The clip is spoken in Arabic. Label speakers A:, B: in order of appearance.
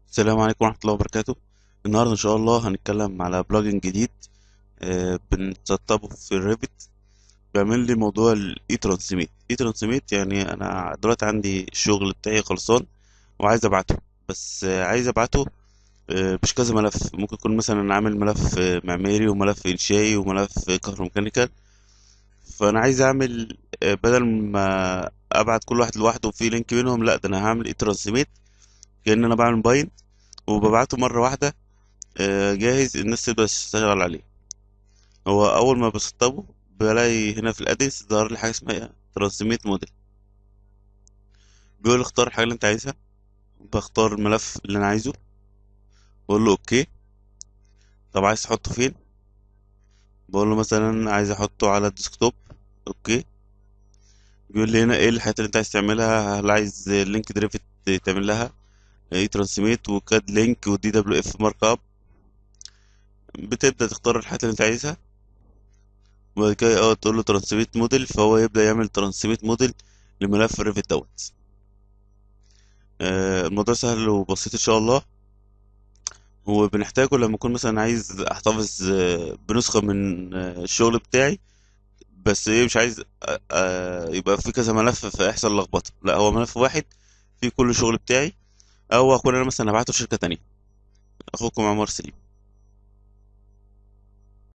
A: السلام عليكم ورحمة الله وبركاته. النهاردة إن شاء الله هنتكلم على بلجن جديد. بنسطبه في الريفت. بيعمل لي موضوع الاي ترانسميت. اي ترانسميت يعني أنا دلوقتي عندي الشغل بتاعي خلصان وعايز أبعته، بس عايز أبعته مش كذا ملف. ممكن يكون مثلا أنا عامل ملف معماري وملف إنشائي وملف كهروميكانيكال. فأنا عايز أعمل بدل ما أبعت كل واحد لوحده وفي لينك بينهم، لأ ده أنا هعمل اي ترانسميت كأن أنا بعمل باين وببعته مرة واحدة جاهز الناس تقدر تشتغل عليه. هو اول ما بسطبه بلاقي هنا في الادرس ظهر لي حاجه اسمها ترانسميت موديل. بيقول لي اختار الحاجه اللي انت عايزها. بختار الملف اللي انا عايزه، بقول له اوكي. طب عايز تحطه فين؟ بقول له مثلا عايز احطه على الديسكتوب. اوكي. بيقول لي هنا ايه الحاجات اللي انت عايز تعملها، هل عايز لينك دريفت تعمل لها اي ترانسميت وكاد لينك ودي دبليو اف مارك اب. بتبدا تختار الحاجات اللي انت عايزها، وبعد كده تقول له ترانسميت موديل، فهو يبدا يعمل ترانسميت موديل لملف الريفت دوت. الموضوع سهل وبسيط ان شاء الله. وبنحتاجه لما اكون مثلا عايز احتفظ بنسخة من الشغل بتاعي، بس ايه مش عايز يبقى في كذا ملف فيحصل لخبطة. لا، هو ملف واحد فيه كل الشغل بتاعي، او اكون انا مثلا هبعته لشركة تانية. اخوكم عمر سليم.